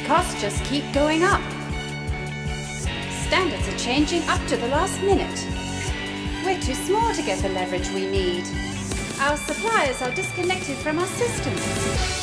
costs just keep going up. Standards are changing up to the last minute. We're too small to get the leverage we need. Our suppliers are disconnected from our systems.